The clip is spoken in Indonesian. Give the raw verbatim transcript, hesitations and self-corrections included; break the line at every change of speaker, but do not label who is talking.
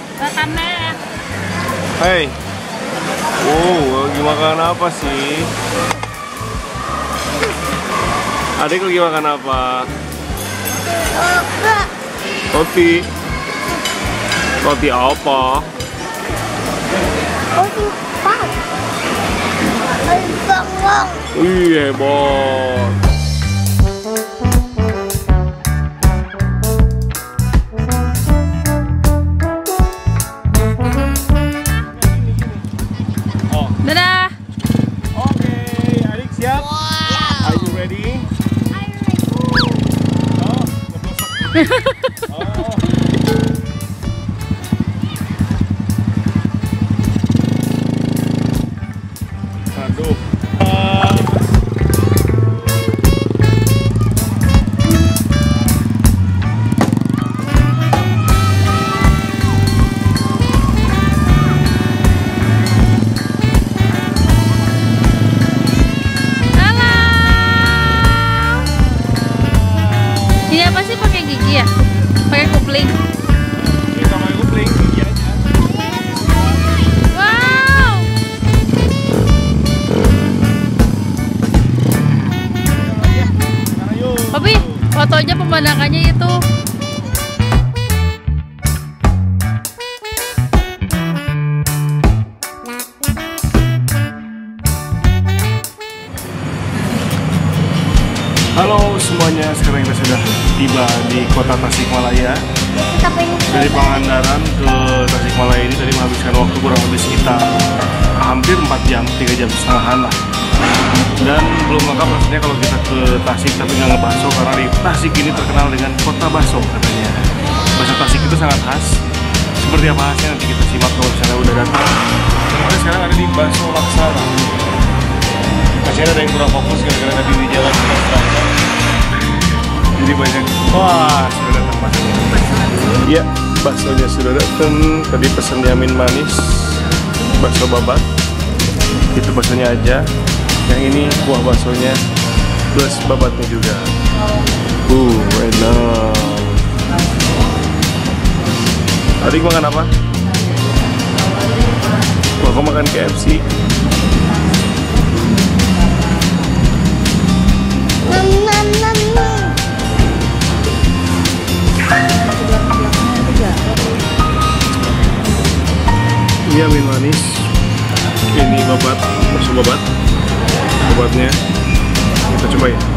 Makannya.
Hei. Oh, lagi makan apa sih? Adik lagi makan apa? Roti. Roti apa?
Roti pan. Roti bawang.
Wih, hebat.
Dadah.
Oke, adik siap?
Wow.
Are you ready?
I'm ready.
Oh, ngeblosok. Oh. Aduh. Uh.
Ini apa sih pakai gigi ya? Pakai kupling.
Kita mau kupling gigi aja.
Wow. Tapi foto aja pemandangannya itu.
Halo semuanya, sekarang kita sudah tiba di kota Tasikmalaya. Dari Pangandaran ke Tasikmalaya ini tadi menghabiskan waktu kurang lebih sekitar hampir empat jam, tiga jam setengahan lah. Dan belum lengkap rasanya kalau kita ke Tasik tapi nggak ngebahso, karena di Tasik ini terkenal dengan kota bakso katanya. Bahasa Tasik itu sangat khas. Seperti apa khasnya nanti kita simak kalau misalnya udah datang. Kita sekarang ada di Bakso Laksana. Masih ada yang kurang fokus gara-gara tadi di jalan terang. Jadi banyak. Wah, sudah datang baksonya. Iya, baksonya sudah datang. Tadi pesen yamin manis, bakso babat. Itu baksonya aja. Yang ini kuah baksonya plus babatnya juga. Uh, enak. Adik makan apa? Wah, aku makan K F C.
Nam nam nam nam.
Ini yamin manis. Ini babat, bakso babat. Babatnya kita cobain.